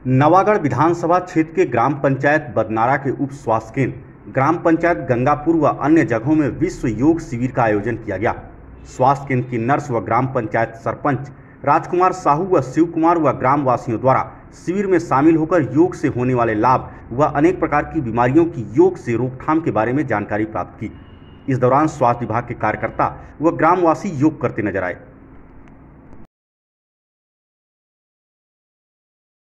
नवागढ़ विधानसभा क्षेत्र के ग्राम पंचायत बदनारा के उप स्वास्थ्य केंद्र, ग्राम पंचायत गंगापुर व अन्य जगहों में विश्व योग शिविर का आयोजन किया गया। स्वास्थ्य केंद्र की नर्स व ग्राम पंचायत सरपंच राजकुमार साहू व शिव कुमार व ग्राम वासियों द्वारा शिविर में शामिल होकर योग से होने वाले लाभ व अनेक प्रकार की बीमारियों की योग से रोकथाम के बारे में जानकारी प्राप्त की। इस दौरान स्वास्थ्य विभाग के कार्यकर्ता व ग्रामवासी योग करते नजर आए।